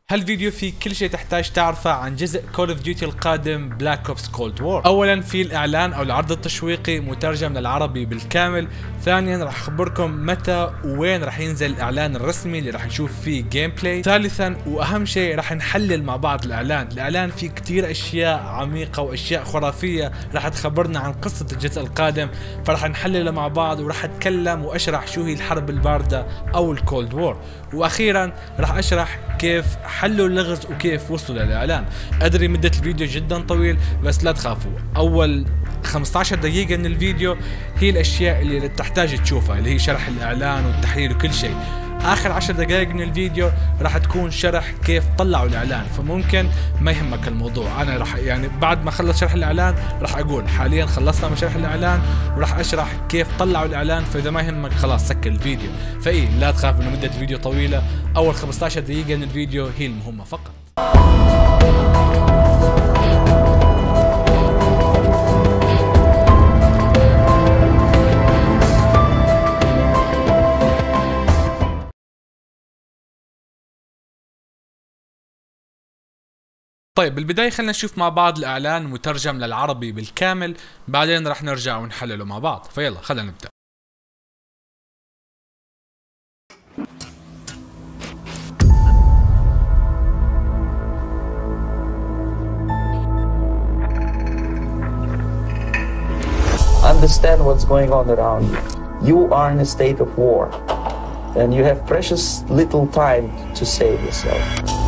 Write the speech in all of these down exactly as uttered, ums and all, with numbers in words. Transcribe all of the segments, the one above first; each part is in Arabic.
هالفيديو فيه كل شيء تحتاج تعرفه عن جزء كول اوف ديوتي القادم بلاك اوبس كولد وور. اولا في الاعلان او العرض التشويقي مترجم للعربي بالكامل. ثانيا راح اخبركم متى وين راح ينزل الاعلان الرسمي اللي راح نشوف فيه جيم بلاي. ثالثا واهم شيء راح نحلل مع بعض الاعلان. الاعلان فيه كثير اشياء عميقه واشياء خرافيه راح تخبرنا عن قصه الجزء القادم، فراح نحلله مع بعض وراح اتكلم واشرح شو هي الحرب البارده او الكولد وور. واخيرا راح اشرح كيف حلوا اللغز وكيف وصلوا للاعلان. ادري مده الفيديو جدا طويل بس لا تخافوا، اول خمسة عشر دقيقه من الفيديو هي الاشياء اللي تحتاج تشوفها، اللي هي شرح الاعلان والتحليل وكل شيء. اخر عشر دقائق من الفيديو راح تكون شرح كيف طلعوا الاعلان، فممكن ما يهمك الموضوع. انا راح يعني بعد ما اخلص شرح الاعلان راح اقول حاليا خلصنا من شرح الاعلان وراح اشرح كيف طلعوا الاعلان، فاذا ما يهمك خلاص سكر الفيديو. فاي لا تخاف انه مده الفيديو طويله، اول خمسة عشر دقيقه من الفيديو هي المهمه فقط. طيب بالبداية خلينا نشوف مع بعض الإعلان مترجم للعربي بالكامل، بعدين راح نرجع ونحلله مع بعض. فيلا خلينا نبدأ. Understand what's going on around you. You are in a state of war, and you have precious little time to save yourself.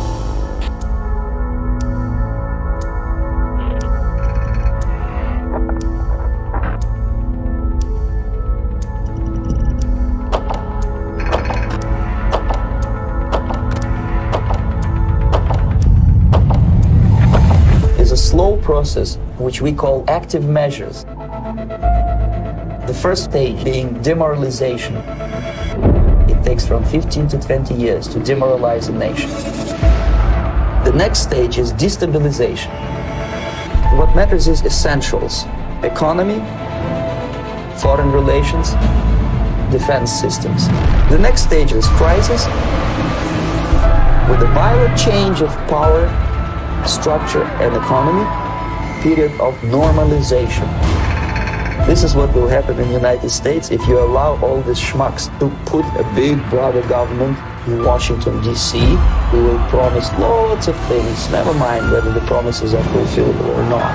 It's a slow process which we call active measures. The first stage being demoralization. It takes from fifteen to twenty years to demoralize a nation. The next stage is destabilization. What matters is essentials: economy, foreign relations, defense systems. The next stage is crisis, with a violent change of power, structure and economy, period of normalization. This is what will happen in the United States if you allow all these schmucks to put a big brother government in Washington, D C who will promise lots of things, never mind whether the promises are fulfillable or not.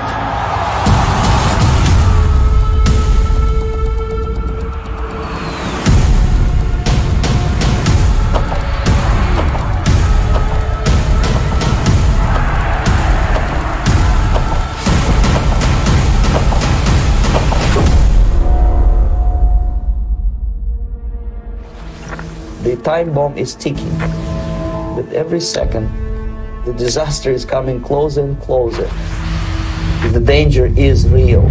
The time bomb is ticking. With every second, the disaster is coming closer and closer. The danger is real.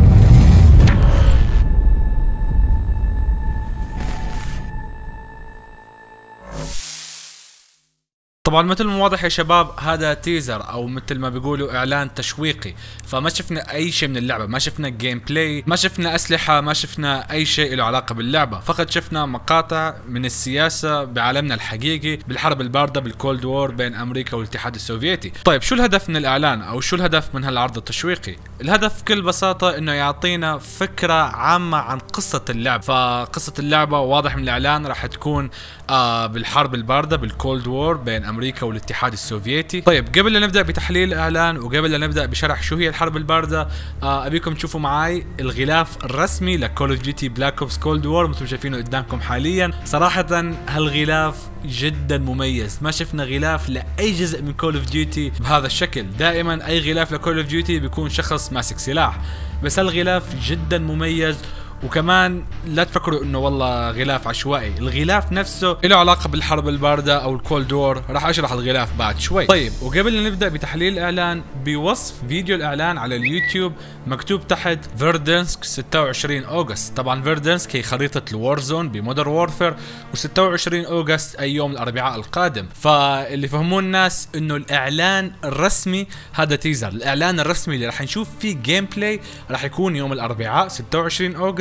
طبعا مثل ما واضح يا شباب هذا تيزر او مثل ما بيقولوا اعلان تشويقي، فما شفنا اي شيء من اللعبه، ما شفنا جيم بلاي، ما شفنا اسلحه، ما شفنا اي شيء له علاقه باللعبه، فقط شفنا مقاطع من السياسه بعالمنا الحقيقي بالحرب البارده بالكولد وور بين امريكا والاتحاد السوفيتي. طيب شو الهدف من الاعلان او شو الهدف من هالعرض التشويقي؟ الهدف بكل بساطه انه يعطينا فكره عامه عن قصه اللعبه، فقصه اللعبه واضح من الاعلان راح تكون آه بالحرب البارده بالكولد وور بين امريكا والاتحاد السوفيتي. طيب قبل لا نبدا بتحليل الاعلان وقبل لا نبدا بشرح شو هي الحرب البارده، آه ابيكم تشوفوا معي الغلاف الرسمي لكول اوف ديوتي بلاك اوبس كولد وور مثل ما شايفينه قدامكم حاليا. صراحه هالغلاف جدا مميز، ما شفنا غلاف لاي جزء من كول اوف ديوتي بهذا الشكل. دائما اي غلاف لكول اوف ديوتي بيكون شخص ماسك سلاح، بس هالغلاف جدا مميز. وكمان لا تفكروا انه والله غلاف عشوائي، الغلاف نفسه له علاقه بالحرب البارده او الكولد وور، راح اشرح الغلاف بعد شوي. طيب وقبل لا نبدا بتحليل الاعلان، بوصف فيديو الاعلان على اليوتيوب مكتوب تحت فيردنسك ستة وعشرين أغسطس. طبعا فيردنسك هي خريطه الوارزون بمودر وورفير، و26 أغسطس اي يوم الاربعاء القادم. فاللي فهموه الناس انه الاعلان الرسمي هذا تيزر، الاعلان الرسمي اللي راح نشوف فيه جيم بلاي راح يكون يوم الاربعاء ستة وعشرين أغسطس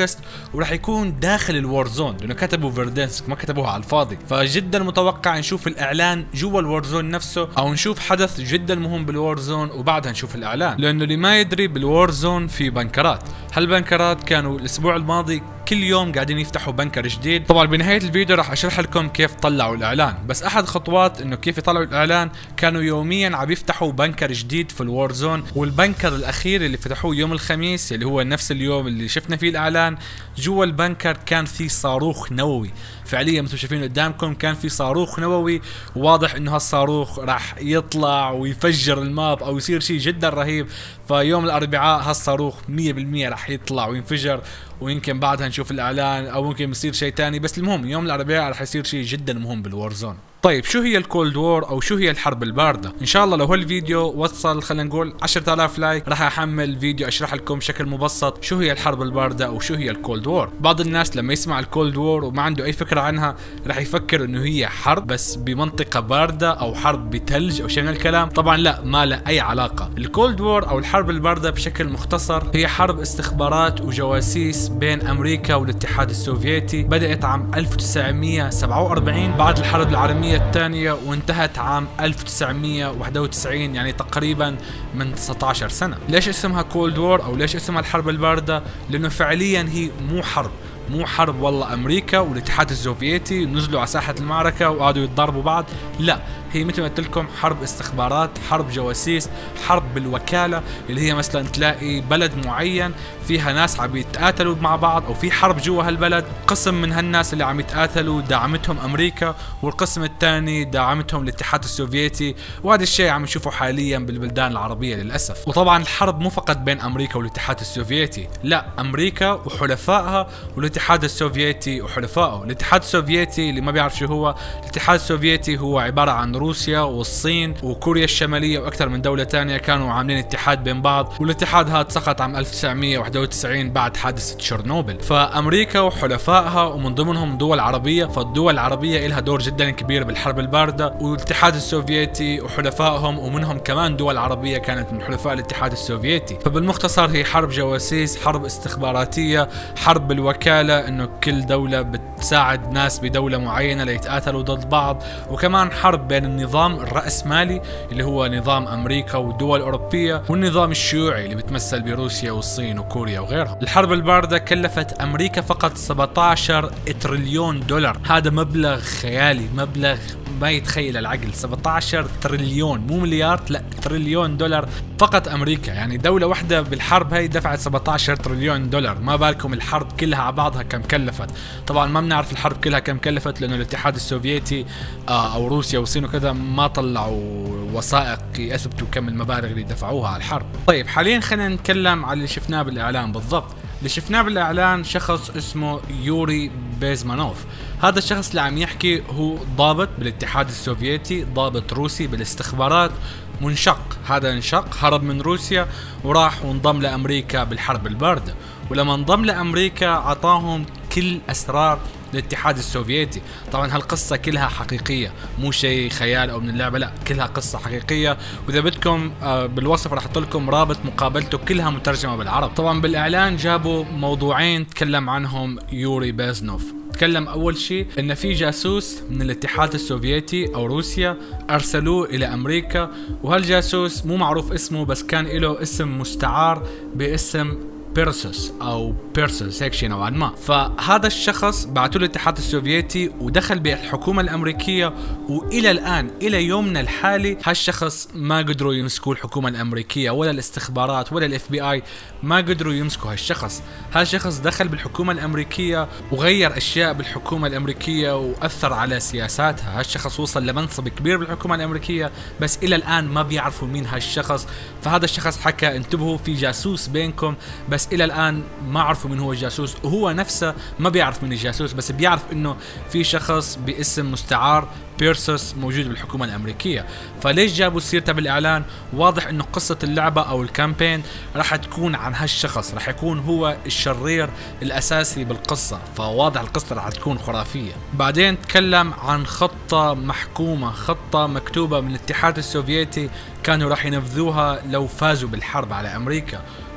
ويست، وراح يكون داخل الوار زون، لانه كتبوا فيردنسك ما كتبوها على الفاضي. فجدا متوقع نشوف الاعلان جوا الوار زون نفسه، او نشوف حدث جدا مهم بالوار زون وبعدها نشوف الاعلان. لانه اللي ما يدري بالوار زون في بنكرات، هالبنكرات كانوا الاسبوع الماضي كل يوم قاعدين يفتحوا بنكر جديد. طبعا بنهاية الفيديو راح اشرح لكم كيف طلعوا الاعلان، بس احد خطوات انه كيف يطلعوا الاعلان كانوا يوميا عم يفتحوا بنكر جديد في الوار زون. والبنكر الاخير اللي فتحوه يوم الخميس اللي هو نفس اليوم اللي شفنا فيه الاعلان، جوا البنكر كان في صاروخ نووي فعليا مثل شايفين قدامكم. كان في صاروخ نووي، واضح انه هالصاروخ راح يطلع ويفجر الماب او يصير شيء جدا رهيب. فيوم الاربعاء هالصاروخ مية بالمية راح يطلع وينفجر، ويمكن بعدها نشوف الاعلان او ممكن يصير شيء ثاني. بس المهم يوم الاربعاء راح يصير شيء جدا مهم بالوار زون. طيب شو هي الكولد وور او شو هي الحرب البارده؟ ان شاء الله لو هالفيديو وصل خلينا نقول عشرة آلاف لايك راح احمل فيديو اشرح لكم بشكل مبسط شو هي الحرب البارده او شو هي الكولد وور. بعض الناس لما يسمع الكولد وور وما عنده اي فكره عنها راح يفكر انه هي حرب بس بمنطقه بارده او حرب بثلج او شيء من الكلام. طبعا لا، ما له اي علاقه. الكولد وور او الحرب البارده بشكل مختصر هي حرب استخبارات وجواسيس بين امريكا والاتحاد السوفيتي، بدات عام ألف وتسعمية وسبعة وأربعين بعد الحرب العالميه الثانية وانتهت عام ألف وتسعمية وواحد وتسعين، يعني تقريبا من تسعة عشر سنة. ليش اسمها كولد وور او ليش اسمها الحرب الباردة؟ لانه فعليا هي مو حرب، مو حرب والله امريكا والاتحاد السوفيتي نزلوا على ساحة المعركة وقعدوا يتضاربوا بعض، لا، هي مثل ما قلت لكم حرب استخبارات، حرب جواسيس، حرب بالوكالة، اللي هي مثلا تلاقي بلد معين فيها ناس عم يتقاتلوا مع بعض او في حرب جوا هالبلد، قسم من هالناس اللي عم يتقاتلوا دعمتهم امريكا والقسم الثاني دعمتهم الاتحاد السوفيتي. وهذا الشيء عم نشوفه حاليا بالبلدان العربية للاسف. وطبعا الحرب مو فقط بين امريكا والاتحاد السوفيتي، لا، امريكا وحلفائها والاتحاد السوفيتي وحلفائه. الاتحاد السوفيتي اللي ما بيعرف شو هو، الاتحاد السوفيتي هو عبارة عن روسيا والصين وكوريا الشمالية واكثر من دولة ثانية كانوا عاملين اتحاد بين بعض، والاتحاد هذا سقط عام ألف وتسعمية وواحد وتسعين بعد حادثة تشيرنوبل. فامريكا وحلفائها ومن ضمنهم دول عربية، فالدول العربية لها دور جدا كبير بالحرب الباردة، والاتحاد السوفيتي وحلفائهم ومنهم كمان دول عربية كانت من حلفاء الاتحاد السوفيتي. فبالمختصر هي حرب جواسيس، حرب استخباراتية، حرب بالوكالة، انه كل دولة بتساعد ناس بدولة معينة ليتقاتلوا ضد بعض، وكمان حرب بين النظام الرأسمالي اللي هو نظام امريكا والدول الاوروبيه والنظام الشيوعي اللي بتمثل بروسيا والصين وكوريا وغيرها. الحرب البارده كلفت امريكا فقط سبعة عشر تريليون دولار، هذا مبلغ خيالي، مبلغ ما يتخيل العقل. سبعة عشر تريليون، مو مليار، لا تريليون دولار فقط امريكا. يعني دوله واحده بالحرب هي دفعت سبعة عشر تريليون دولار، ما بالكم الحرب كلها على بعضها كم كلفت. طبعا ما بنعرف الحرب كلها كم كلفت لانه الاتحاد السوفيتي آه او روسيا والصين وكذا ما طلعوا وثائق يثبتوا كم المبالغ اللي دفعوها على الحرب. طيب حاليا خلينا نتكلم على اللي شفناه بالاعلان بالضبط. اللي شفناه بالاعلان شخص اسمه يوري بيزمانوف. هذا الشخص اللي عم يحكي هو ضابط بالاتحاد السوفيتي، ضابط روسي بالاستخبارات، منشق. هذا انشق، هرب من روسيا وراح وانضم لامريكا بالحرب البارده، ولما انضم لامريكا اعطاهم كل اسرار الاتحاد السوفيتي. طبعا هالقصة كلها حقيقية، مو شيء خيال او من اللعبة، لا، كلها قصة حقيقية. واذا بدكم بالوصف راح احط لكم رابط مقابلته كلها مترجمة بالعرب. طبعا بالاعلان جابوا موضوعين تكلم عنهم يوري بيزنوف. تكلم اول شيء ان في جاسوس من الاتحاد السوفيتي او روسيا ارسلوه الى امريكا، وهالجاسوس مو معروف اسمه بس كان له اسم مستعار باسم بيرسوس او بيرسوس هيك شيء نوعا ما. فهذا الشخص بعثوه الاتحاد السوفيتي ودخل بالحكومه الامريكيه، والى الان الى يومنا الحالي هالشخص ما قدروا يمسكوا الحكومه الامريكيه ولا الاستخبارات ولا الاف بي اي، ما قدروا يمسكوا هالشخص. هالشخص دخل بالحكومه الامريكيه وغير اشياء بالحكومه الامريكيه واثر على سياساتها. هالشخص وصل لمنصب كبير بالحكومه الامريكيه بس الى الان ما بيعرفوا مين هالشخص. فهذا الشخص حكى انتبهوا في جاسوس بينكم، بس الى الان ما عرفوا من هو الجاسوس، وهو نفسه ما بيعرف من الجاسوس، بس بيعرف انه في شخص باسم مستعار بيرسوس موجود بالحكومه الامريكيه. فليش جابوا سيرته بالاعلان؟ واضح انه قصه اللعبه او الكامبين راح تكون عن هالشخص، راح يكون هو الشرير الاساسي بالقصه، فواضح القصه راح تكون خرافيه. بعدين تكلم عن خطه محكومه، خطه مكتوبه من الاتحاد السوفيتي كانوا راح ينفذوها لو فازوا بالحرب على امريكا،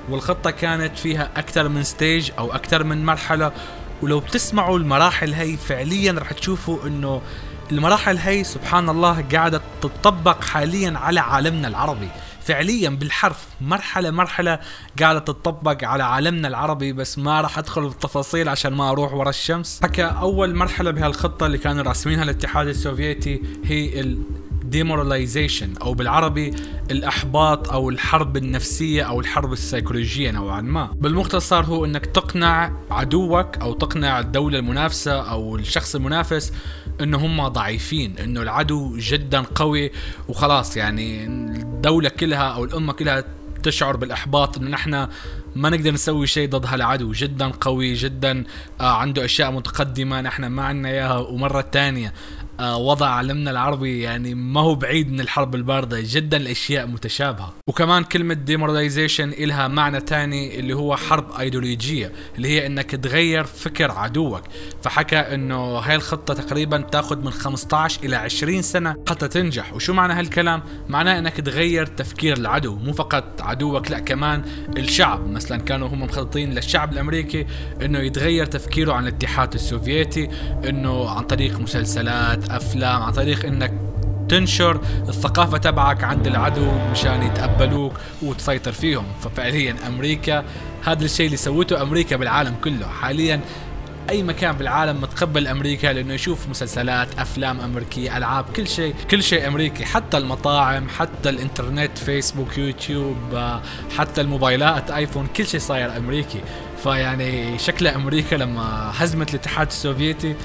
والخطة كانت فيها اكثر من ستيج او اكثر من مرحلة. ولو بتسمعوا المراحل هي فعليا رح تشوفوا انه المراحل هي سبحان الله قاعدة تطبق حاليا على عالمنا العربي، فعليا بالحرف مرحلة مرحلة قاعدة تطبق على عالمنا العربي. بس ما راح ادخل بالتفاصيل عشان ما اروح ورا الشمس. حكى اول مرحلة بهالخطة اللي كانوا راسمينها الاتحاد السوفيتي هي ال demoralization او بالعربي الاحباط او الحرب النفسية او الحرب السيكولوجية نوعا ما. بالمختصر هو انك تقنع عدوك او تقنع الدولة المنافسة او الشخص المنافس انه هم ضعيفين، انه العدو جدا قوي وخلاص، يعني الدولة كلها او الامة كلها تشعر بالاحباط انه نحن ما نقدر نسوي شيء ضد هالعدو جدا قوي جدا، آه عنده اشياء متقدمة نحن ما عندنا اياها. ومرة تانية آه وضع عالمنا العربي يعني ما هو بعيد من الحرب الباردة، جدا الاشياء متشابهة. وكمان كلمة ديموراليزيشن إلها معنى تاني اللي هو حرب ايديولوجية، اللي هي انك تغير فكر عدوك. فحكى انه هاي الخطة تقريبا تاخذ من خمسة عشر الى عشرين سنة حتى تنجح. وشو معنى هالكلام؟ معناه انك تغير تفكير العدو، مو فقط عدوك لا كمان الشعب. مثلا كانوا هم مخططين للشعب الامريكي انه يتغير تفكيره عن الاتحاد السوفيتي، انه عن طريق مسلسلات افلام، عن طريق انك تنشر الثقافة تبعك عند العدو مشان يتقبلوك وتسيطر فيهم. ففعليا امريكا هذا الشيء اللي سوته امريكا بالعالم كله حاليا. اي مكان بالعالم متقبل امريكا لانه يشوف مسلسلات افلام امريكيه العاب كل شيء كل شيء امريكي، حتى المطاعم حتى الانترنت فيسبوك يوتيوب حتى الموبايلات ايفون كل شيء صاير امريكي. فيعني شكلها امريكا لما هزمت الاتحاد السوفيتي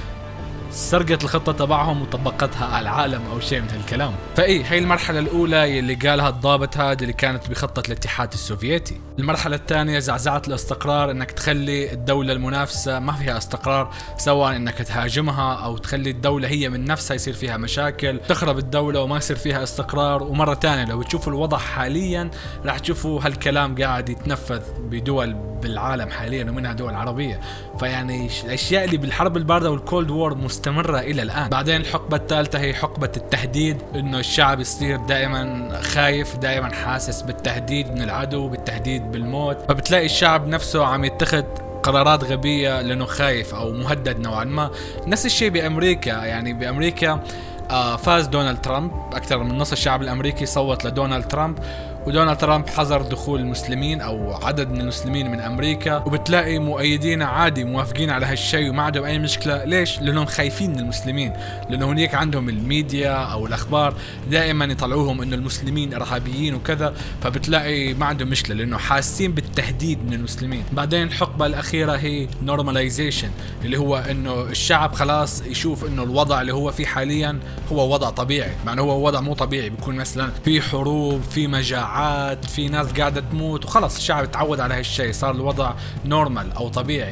سرقت الخطة تبعهم وطبقتها على العالم او شيء من هالكلام. فايه هي المرحلة الاولى اللي قالها الضابط هذا اللي كانت بخطة الاتحاد السوفيتي. المرحلة الثانية زعزعة الاستقرار، انك تخلي الدولة المنافسة ما فيها استقرار، سواء انك تهاجمها او تخلي الدولة هي من نفسها يصير فيها مشاكل، تخرب الدولة وما يصير فيها استقرار. ومرة ثانية لو تشوفوا الوضع حاليا راح تشوفوا هالكلام قاعد يتنفذ بدول بالعالم حاليا ومنها دول عربية. فيعني الاشياء اللي بالحرب الباردة والكولد وور مستمرة الى الان. بعدين الحقبة الثالثة هي حقبة التهديد، انه الشعب يصير دائما خايف، دائما حاسس بالتهديد من العدو، بالتهديد بالموت. فبتلاقي الشعب نفسه عم يتخذ قرارات غبية لانه خايف او مهدد نوعا ما. نفس الشيء بامريكا، يعني بامريكا آه فاز دونالد ترامب، اكثر من نص الشعب الامريكي صوت لدونالد ترامب، ودونالد ترامب حظر دخول المسلمين او عدد من المسلمين من امريكا. وبتلاقي مؤيدين عادي موافقين على هالشيء وما عندهم اي مشكله. ليش؟ لانهم خايفين من المسلمين، لانه هناك عندهم الميديا او الاخبار دائما يطلعوهم انه المسلمين ارهابيين وكذا، فبتلاقي ما عندهم مشكله لانه حاسين بالتهديد من المسلمين. بعدين الحقبه الاخيره هي نورماليزيشن، اللي هو انه الشعب خلاص يشوف انه الوضع اللي هو فيه حاليا هو وضع طبيعي، مع انه هو وضع مو طبيعي، بيكون مثلا في حروب، في مجاعات، في ناس قاعدة تموت، وخلص الشعب تعود على هالشيء، صار الوضع نورمال او طبيعي.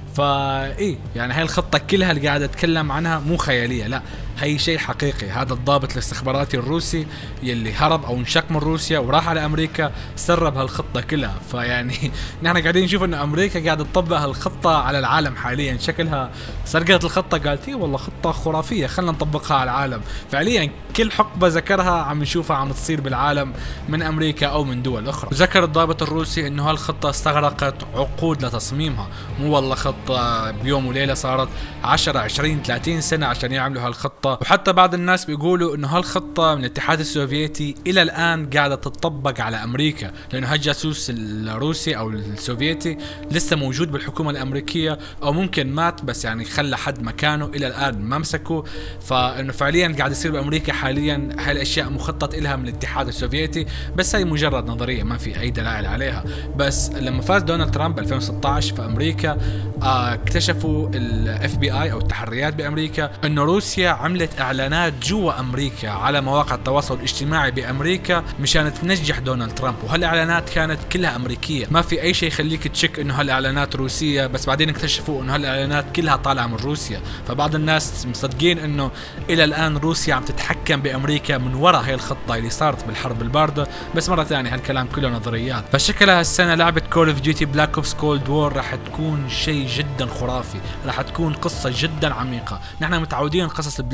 فايه يعني هاي الخطة كلها اللي قاعد اتكلم عنها مو خيالية، لا هي شيء حقيقي. هذا الضابط الاستخباراتي الروسي يلي هرب او انشق من روسيا وراح على امريكا سرب هالخطة كلها. فيعني نحن قاعدين نشوف انه امريكا قاعدة تطبق هالخطة على العالم حاليا. شكلها سرقت الخطة قالت ايه والله خطة خرافية خلينا نطبقها على العالم. فعليا كل حقبة ذكرها عم نشوفها عم تصير بالعالم من امريكا او من دول اخرى. ذكر الضابط الروسي انه هالخطة استغرقت عقود لتصميمها، مو والله خطة بيوم وليلة، صارت عشرة عشرين ثلاثين سنة عشان يعملوا هالخطة. وحتى بعض الناس بيقولوا انه هالخطة من الاتحاد السوفيتي الى الان قاعدة تطبق على امريكا، لانه هالجاسوس الروسي او السوفيتي لسه موجود بالحكومة الامريكية، او ممكن مات بس يعني خلى حد مكانه الى الان ما مسكه. فانه فعليا قاعد يصير بامريكا حاليا هالاشياء مخطط لها من الاتحاد السوفيتي، بس هي مجرد نظرية ما في اي دلائل عليها. بس لما فاز دونالد ترامب ألفين وستة عشر في امريكا آه اكتشفوا الاف بي اي او التحريات بامريكا انه روسيا عملت اعلانات جوا امريكا على مواقع التواصل الاجتماعي بامريكا مشان تنجح دونالد ترامب، وهالاعلانات كانت كلها امريكيه، ما في اي شيء يخليك تشك انه هالاعلانات روسيه. بس بعدين اكتشفوا انه هالاعلانات كلها طالعه من روسيا. فبعض الناس مصدقين انه الى الان روسيا عم تتحكم بامريكا من وراء هاي الخطه اللي صارت بالحرب البارده. بس مره ثانيه هالكلام كله نظريات. فشكلها هالسنه لعبه كول اوف ديوتي بلاك اوبس كولد وور راح تكون شيء جدا خرافي، راح تكون قصه جدا عميقه. نحن متعودين قصص بلاك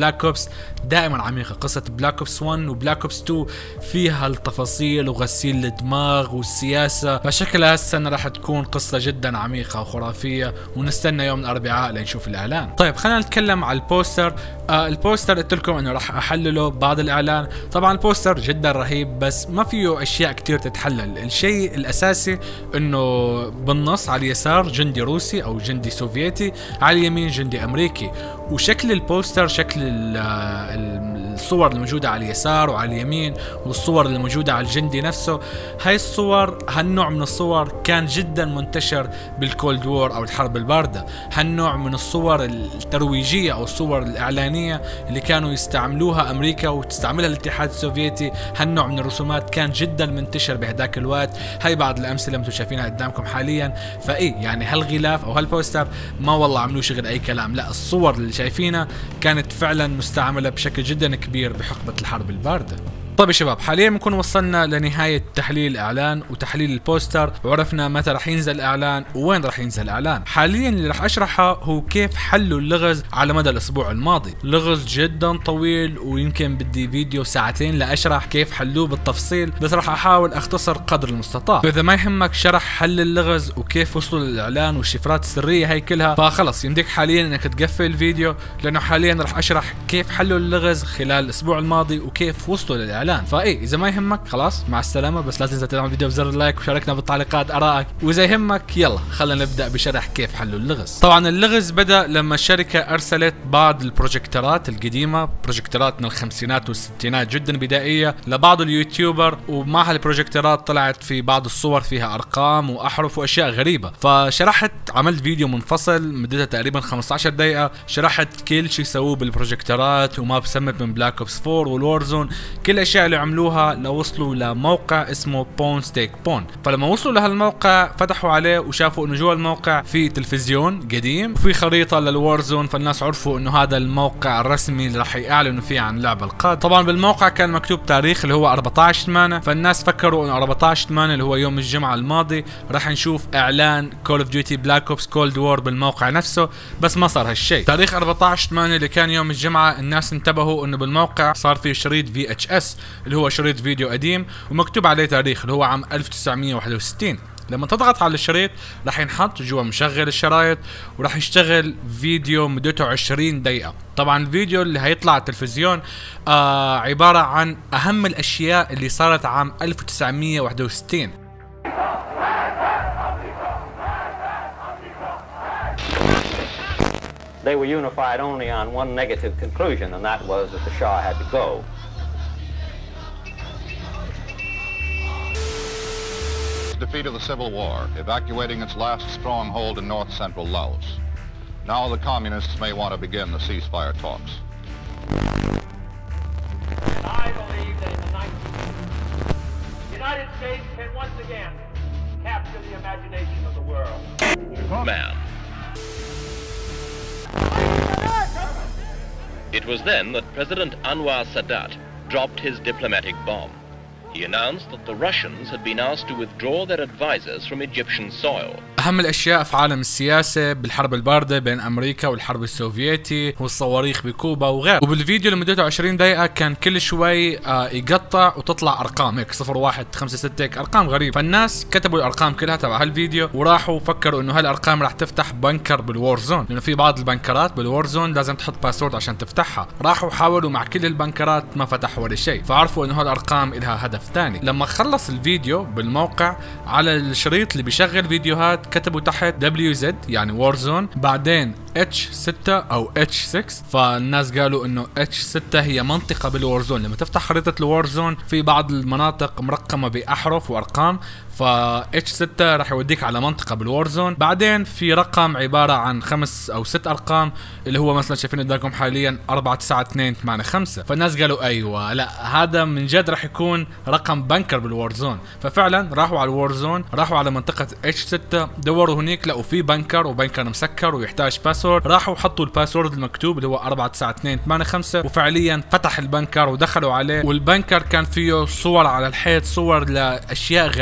بلاك اوبس دائما عميقه. قصه بلاك اوبس واحد وبلاك اوبس اثنين فيها التفاصيل وغسيل الدماغ والسياسه، فشكلها هالسنه راح تكون قصه جدا عميقه وخرافيه، ونستنى يوم الاربعاء لنشوف الاعلان. طيب خلينا نتكلم على البوستر. آه البوستر قلت لكم انه راح احلله بعد الاعلان. طبعا البوستر جدا رهيب بس ما فيه اشياء كتير تتحلل. الشيء الاساسي انه بالنص على اليسار جندي روسي او جندي سوفيتي، على اليمين جندي امريكي، وشكل البوستر شكل الصور الموجودة على اليسار وعلى اليمين والصور الموجودة على الجندي نفسه، هاي الصور هالنوع من الصور كان جدا منتشر بالكولد وور او الحرب الباردة. هالنوع من الصور الترويجية او الصور الاعلانية اللي كانوا يستعملوها امريكا وتستعملها الاتحاد السوفيتي، هالنوع من الرسومات كان جدا منتشر بهداك الوقت. هاي بعض الامثلة انتم شايفينها قدامكم حاليا. فايه يعني هالغلاف او هالبوستر ما والله عملوا شغل اي كلام، لا الصور اللي شايفينها كانت فعلا مستعملة بشكل جدا كبير بحقبة الحرب الباردة. طيب يا شباب حاليا بنكون وصلنا لنهاية تحليل الاعلان وتحليل البوستر، وعرفنا متى راح ينزل الاعلان ووين راح ينزل الاعلان. حاليا اللي راح اشرحه هو كيف حلوا اللغز على مدى الاسبوع الماضي. لغز جدا طويل ويمكن بدي فيديو ساعتين لاشرح كيف حلوه بالتفصيل، بس راح احاول اختصر قدر المستطاع. فاذا ما يهمك شرح حل اللغز وكيف وصلوا للاعلان والشفرات السرية هاي كلها، فخلص يمديك حاليا انك تقفل الفيديو، لانه حاليا راح اشرح كيف حلوا اللغز خلال الاسبوع الماضي وكيف وصلوا للاعلان. فايه اذا ما يهمك خلاص مع السلامه، بس لا تنسى تدعم الفيديو بزر اللايك وشاركنا بالتعليقات ارائك، واذا يهمك يلا خلينا نبدا بشرح كيف حلوا اللغز. طبعا اللغز بدا لما الشركه ارسلت بعض البروجيكتورات القديمه، بروجيكتورات من الخمسينات والستينات جدا بدائيه لبعض اليوتيوبر، ومع هالبروجيكتورات طلعت في بعض الصور فيها ارقام واحرف واشياء غريبه. فشرحت عملت فيديو منفصل مدته تقريبا خمسة عشر دقيقه، شرحت كل شيء سووه بالبروجيكتورات وما بسمت من بلاك اوبس أربعة والورزون، كل الاشياء اللي عملوها لوصلوا لموقع اسمه بون ستيك بون. فلما وصلوا لهالموقع فتحوا عليه وشافوا انه جوا الموقع في تلفزيون قديم وفي خريطه للورزون، فالناس عرفوا انه هذا الموقع الرسمي اللي راح يعلنوا فيه عن اللعبه القادمه. طبعا بالموقع كان مكتوب تاريخ اللي هو أربعة عشر ثمانية، فالناس فكروا انه أربعة عشر ثمانية اللي هو يوم الجمعه الماضي راح نشوف اعلان كول اوف ديوتي بلاك اوبس كولد وور بالموقع نفسه، بس ما صار هالشيء. تاريخ أربعة عشر ثمانية اللي كان يوم الجمعه الناس انتبهوا انه بالموقع صار في شريط في اتش اس اللي هو شريط فيديو قديم ومكتوب عليه تاريخ اللي هو عام ألف وتسعمية وواحد وستين. لما تضغط على الشريط راح ينحط جوا مشغل الشرايط وراح يشتغل فيديو مدته عشرين دقيقة. طبعا الفيديو اللي هيطلع على التلفزيون آه عبارة عن أهم الأشياء اللي صارت عام ألف وتسعمية وواحد وستين. They were unified only on one negative conclusion, and that was that the Shah had to go. Defeat of the Civil War, evacuating its last stronghold in north-central Laos. Now the communists may want to begin the ceasefire talks. And I believe that in the nineteenth the United States can once again capture the imagination of the world. Man. It was then that President Anwar Sadat dropped his diplomatic bomb. He announced that the Russians had been asked to withdraw their advisors from Egyptian soil. أهم الأشياء في عالم السياسة بالحرب الباردة بين أمريكا والحرب السوفيتي والصواريخ بكوبا وغيره. وبالفيديو اللي مدته عشرين دقيقة كان كل شوي آه يقطع وتطلع أرقام هيك صفر واحد خمسة ستة هيك أرقام غريبة. فالناس كتبوا الأرقام كلها تبع هالفيديو وراحوا فكروا إنه هالأرقام راح تفتح بنكر بالوورزون، لأنه في بعض البنكرات بالوورزون لازم تحط باسورد عشان تفتحها. راحوا حاولوا مع كل البنكرات ما فتحوا ولا شيء، فعرفوا إنه هالأرقام إلها هدف ثاني. لما خلص الفيديو بالموقع على الشريط اللي بيشغل فيديوهات كتبوا تحت دبليو زد يعني وورزون، بعدين اتش ستة او اتش ستة، فالناس قالوا انه اتش ستة هي منطقة بالوورزون. لما تفتح خريطة الوورزون في بعض المناطق مرقمة بأحرف وارقام، ف اتش ستة راح يوديك على منطقة بالوورزون. بعدين في رقم عبارة عن خمس او ست ارقام اللي هو مثلا شايفين قدامكم حاليا أربعة تسعة اثنين ثمانية خمسة. فالناس قالوا ايوه لا هذا من جد راح يكون رقم بنكر بالوورزون. ففعلا راحوا على الوورزون، راحوا على منطقة اتش ستة، دوروا هناك لقوا في بنكر وبنكر مسكر ويحتاج باسورد. راحوا حطوا الباسورد المكتوب اللي هو أربعة تسعة اثنين ثمانية خمسة، وفعليا فتح البنكر ودخلوا عليه. والبنكر كان فيه صور على الحيط، صور لاشياء غريبة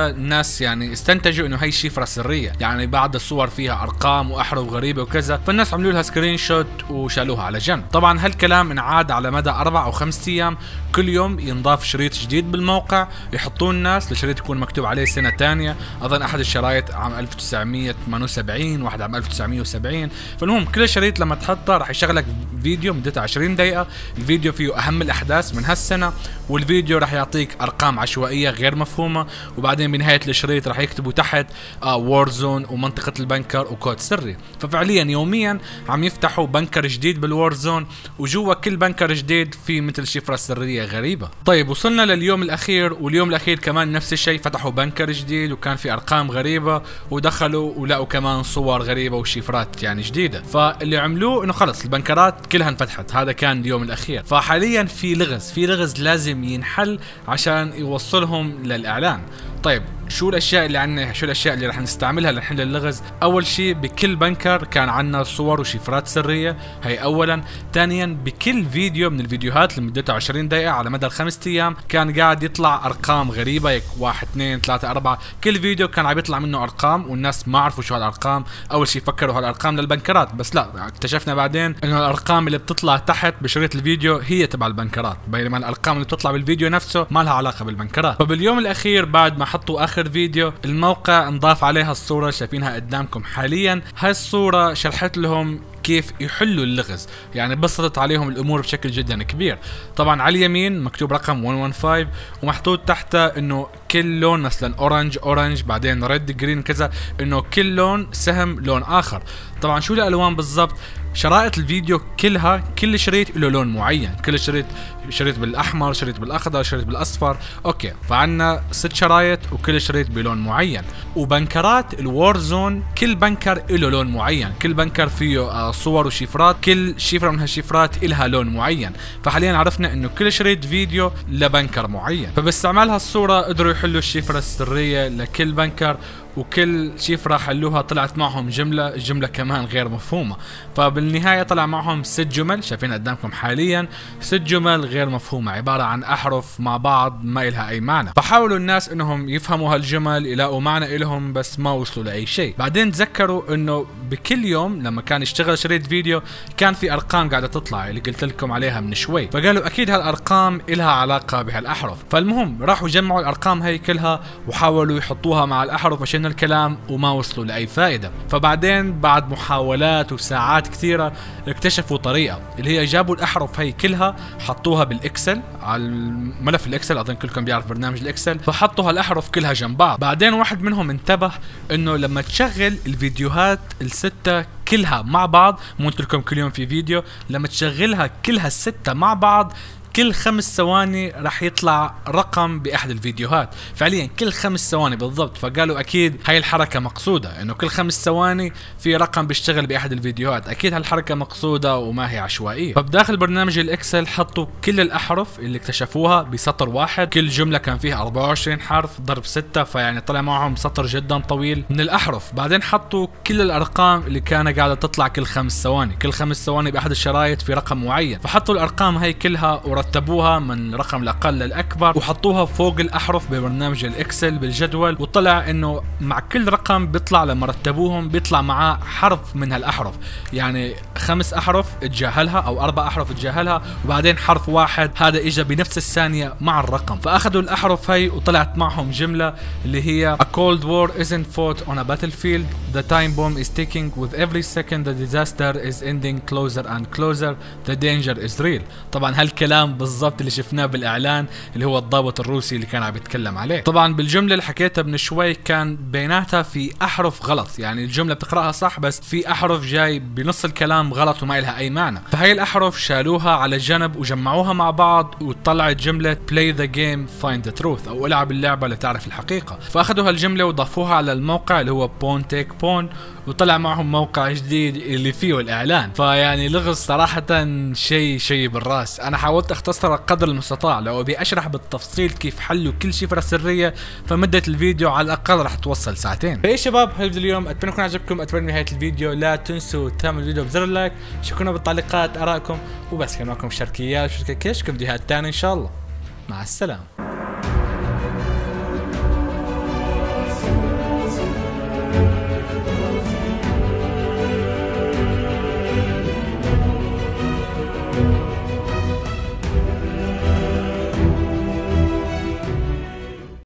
وقتها الناس يعني استنتجوا انه هي شفرة سرية، يعني بعض الصور فيها ارقام واحرف غريبة وكذا، فالناس عملوا لها سكرين شوت وشالوها على جنب. طبعا هالكلام انعاد على مدى اربع او خمس ايام، كل يوم ينضاف شريط جديد بالموقع، يحطون الناس الشريط يكون مكتوب عليه سنة تانية، اظن احد الشرايط عام ألف وتسعمية وثمانية وسبعين، واحد عام ألف وتسعمية وسبعين. فالمهم كل شريط لما تحطه راح يشغلك فيديو مدته عشرين دقيقة، الفيديو فيه اهم الاحداث من هالسنة، والفيديو راح يعطيك ارقام عشوائية غير مفهومة، وبعدين بنهاية الشريط راح يكتبوا تحت آه وورزون ومنطقة البنكر وكود سري. ففعليا يوميا عم يفتحوا بنكر جديد بالوورزون، وجوا كل بنكر جديد في مثل شفرة سرية غريبة. طيب وصلنا لليوم الاخير، واليوم الاخير كمان نفس الشيء، فتحوا بنكر جديد وكان في ارقام غريبة، ودخلوا ولقوا كمان صور غريبة وشفرات يعني جديدة. فاللي عملوه انه خلص البنكرات كلها انفتحت، هذا كان اليوم الاخير. فحاليا في لغز، في لغز لازم ينحل عشان يوصلهم للاعلان. طيب شو الاشياء اللي عنا، شو الاشياء اللي راح نستعملها لنحل اللغز؟ اول شيء بكل بنكر كان عنا صور وشفرات سريه، هي اولا. ثانيا بكل فيديو من الفيديوهات اللي مدتها عشرين دقيقه على مدى الخمس ايام كان قاعد يطلع ارقام غريبه، هيك واحد اثنين ثلاثه اربعه، كل فيديو كان عم يطلع منه ارقام، والناس ما عرفوا شو هالارقام. اول شيء فكروا هالارقام للبنكرات، بس لا، اكتشفنا بعدين انه الارقام اللي بتطلع تحت بشريط الفيديو هي تبع البنكرات، بينما الارقام اللي بتطلع بالفيديو نفسه ما لها علاقه بالبنكرات. فباليوم الاخير بعد ما حطوا اخر فيديو، الموقع انضاف عليها الصورة شايفينها قدامكم حاليا. هاي الصورة شرحت لهم كيف يحلوا اللغز، يعني بسطت عليهم الامور بشكل جدا كبير. طبعا على اليمين مكتوب رقم مية وخمسة ومحطوط تحته انه كل لون، مثلا اورنج اورنج، بعدين ريد جرين كذا، انه كل لون سهم لون اخر. طبعا شو الالوان بالضبط؟ شرائط الفيديو كلها، كل شريط له لون معين، كل شريط شريط بالاحمر، شريط بالاخضر، شريط بالاصفر. اوكي، فعنا ست شرايط وكل شريط بلون معين. وبنكرات الوورزون كل بنكر له لون معين، كل بنكر فيه صور وشفرات، كل شفره من هالشفرات لها لون معين. فحاليا عرفنا انه كل شريط فيديو لبنكر معين. فباستعمال هالصوره قدروا يحلوا الشفره السريه لكل بنكر، وكل شفرة حلوها طلعت معهم جملة، الجملة كمان غير مفهومة. فبالنهاية طلع معهم ست جمل شايفين قدامكم حاليا، ست جمل غير مفهومة عبارة عن أحرف مع بعض ما إلها أي معنى. فحاولوا الناس إنهم يفهموا هالجمل، يلاقوا معنى إلهم، بس ما وصلوا لأي شيء. بعدين تذكروا إنه بكل يوم لما كان يشتغل شريط فيديو كان في أرقام قاعدة تطلع اللي قلت لكم عليها من شوي، فقالوا أكيد هالأرقام إلها علاقة بهالأحرف. فالمهم راحوا جمعوا الأرقام هي كلها وحاولوا يحطوها مع الأحرف عشان الكلام، وما وصلوا لأي فائدة. فبعدين بعد محاولات وساعات كثيرة اكتشفوا طريقة، اللي هي جابوا الأحرف هي كلها حطوها بالإكسل على الملف الإكسل، أظن كلكم بيعرف برنامج الإكسل، فحطوا هالأحرف كلها جنب بعض. بعدين واحد منهم انتبه إنه لما تشغل الفيديوهات الستة كلها مع بعض، مو قلت لكم كل يوم في فيديو، لما تشغلها كلها الستة مع بعض كل خمس ثواني راح يطلع رقم باحد الفيديوهات، فعليا كل خمس ثواني بالضبط. فقالوا اكيد هاي الحركه مقصوده، انه كل خمس ثواني في رقم بيشتغل باحد الفيديوهات، اكيد هالحركه مقصوده وما هي عشوائيه. فبداخل برنامج الاكسل حطوا كل الاحرف اللي اكتشفوها بسطر واحد، كل جمله كان فيها أربعة وعشرين حرف ضرب ستة، فيعني طلع معهم سطر جدا طويل من الاحرف. بعدين حطوا كل الارقام اللي كانت قاعده تطلع كل خمس ثواني، كل خمس ثواني باحد الشرايط في رقم معين، فحطوا الارقام هي كلها ورتبوها من رقم الاقل للاكبر، وحطوها فوق الاحرف ببرنامج الاكسل بالجدول. وطلع انه مع كل رقم بيطلع لما رتبوهم بيطلع معاه حرف من هالاحرف، يعني خمس احرف اتجاهلها او اربع احرف اتجاهلها، وبعدين حرف واحد هذا اجى بنفس الثانيه مع الرقم. فاخذوا الاحرف هي وطلعت معهم جمله اللي هي A cold war isn't fought on a battlefield, the time bomb is ticking with every second the disaster is ending closer and closer, the danger is real. طبعا هالكلام بالضبط اللي شفناه بالاعلان اللي هو الضابط الروسي اللي كان عم يتكلم عليه. طبعا بالجمله اللي حكيتها من شوي كان بيناتها في احرف غلط، يعني الجمله بتقراها صح بس في احرف جاي بنص الكلام غلط وما لها اي معنى. فهي الاحرف شالوها على جنب وجمعوها مع بعض وطلعت جمله play the game find the truth، او العب اللعبه لتعرف الحقيقه. فاخذوا هالجمله وضافوها على الموقع اللي هو بون تيك بون، وطلع معهم موقع جديد اللي فيه الاعلان. فيعني لغز صراحه شيء شيء بالراس. انا حاولت اختصر قدر المستطاع، لو ابي اشرح بالتفصيل كيف حلوا كل شفره سريه فمده الفيديو على الاقل راح توصل ساعتين. فاي شباب هالفيديو اليوم اتمنى يكون عجبكم، اتمنى نهايه الفيديو لا تنسوا تعملوا الفيديو بزر اللايك، شكرونا بالتعليقات ارائكم، وبس كان معكم شركيات شركه كشكم فيديوهات ثانيه ان شاء الله. مع السلامه.